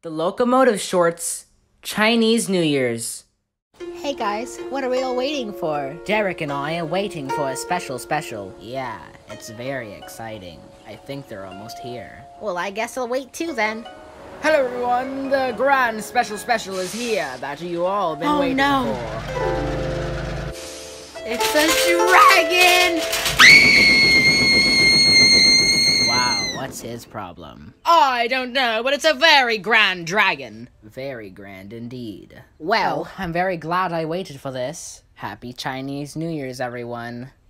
The Locomotive Shorts, Chinese New Year's. Hey guys, what are we all waiting for? Derek and I are waiting for a special. Yeah, it's very exciting. I think they're almost here. Well, I guess I'll wait too then. Hello everyone, the grand special is here that you all been waiting for. It's a dragon! Wow, what's his problem? I don't know, but it's a very grand dragon. Very grand indeed. Well, I'm very glad I waited for this. Happy Chinese New Year's, everyone.